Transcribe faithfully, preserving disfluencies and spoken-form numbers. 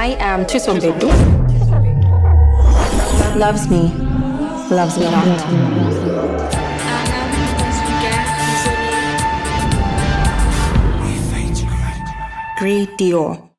I am Thuso Mbedu. Loves me, loves me not. Great Dior.